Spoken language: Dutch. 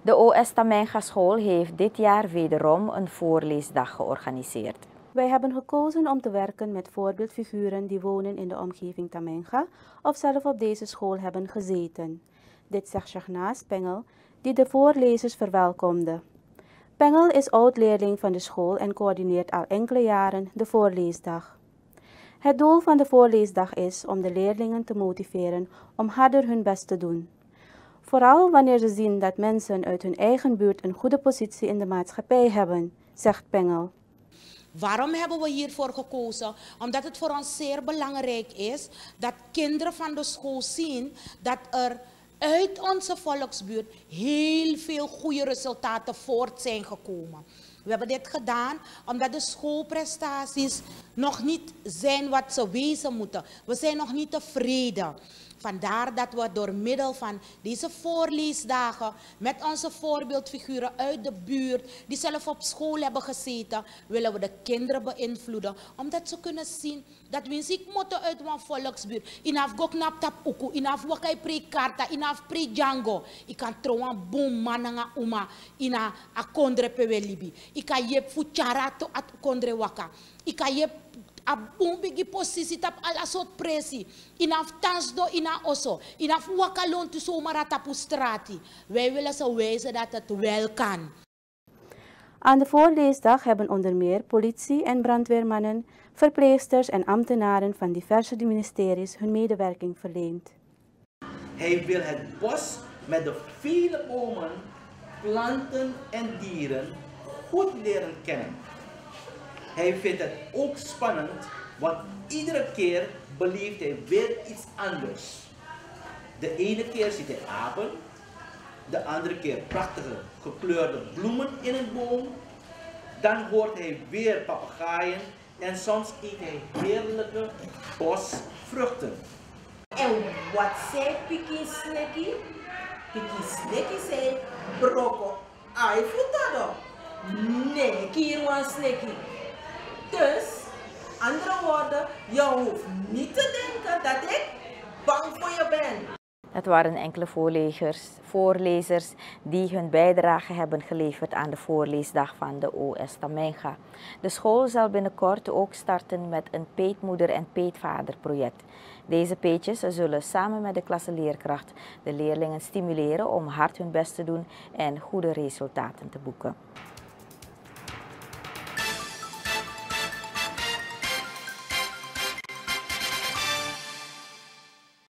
De OS Tamenga School heeft dit jaar wederom een voorleesdag georganiseerd. Wij hebben gekozen om te werken met voorbeeldfiguren die wonen in de omgeving Tamenga of zelf op deze school hebben gezeten. Dit zegt Shahnaaz Pengel, die de voorlezers verwelkomde. Pengel is oud-leerling van de school en coördineert al enkele jaren de voorleesdag. Het doel van de voorleesdag is om de leerlingen te motiveren om harder hun best te doen. Vooral wanneer ze zien dat mensen uit hun eigen buurt een goede positie in de maatschappij hebben, zegt Pengel. Waarom hebben we hiervoor gekozen? Omdat het voor ons zeer belangrijk is dat kinderen van de school zien dat er uit onze volksbuurt heel veel goede resultaten voort zijn gekomen. We hebben dit gedaan omdat de schoolprestaties nog niet zijn wat ze wezen moeten. We zijn nog niet tevreden. Vandaar dat we door middel van deze voorleesdagen met onze voorbeeldfiguren uit de buurt, die zelf op school hebben gezeten, willen we de kinderen beïnvloeden. Omdat ze kunnen zien dat we ziek moeten uit een volksbuurt. Inaf goknap tap uku, inaf wakai pre karta, inaf pre jango. Ik kan trouwen boom mananga uma, ina akondre pewelibi. Ik kan jep fuchara to at kondre waka. Ik kan jep a bigi posisi tap ala soort pressie. Inaf tansdo ina oso. Inaf wakalon tu somara tapu strati. Wij willen ze wijzen dat het wel kan. Aan de voorleesdag hebben onder meer politie- en brandweermannen, verpleegsters en ambtenaren van diverse ministeries hun medewerking verleend. Hij wil het bos met de vele bomen, planten en dieren goed leren kennen. Hij vindt het ook spannend, want iedere keer beleeft hij weer iets anders. De ene keer ziet hij apen, de andere keer prachtige gekleurde bloemen in een boom. Dan hoort hij weer papegaaien en soms eet hij heerlijke bosvruchten. En wat zei Piki Snekkie? Piki Snekkie zei, broko, ai futado. Nee, Kirwan Snekkie. Dus, andere woorden, je hoeft niet te denken dat ik bang voor je ben. Het waren enkele voorlezers die hun bijdrage hebben geleverd aan de voorleesdag van de OS Tamenga. De school zal binnenkort ook starten met een peetmoeder en peetvader project. Deze peetjes zullen samen met de klasseleerkracht de leerlingen stimuleren om hard hun best te doen en goede resultaten te boeken.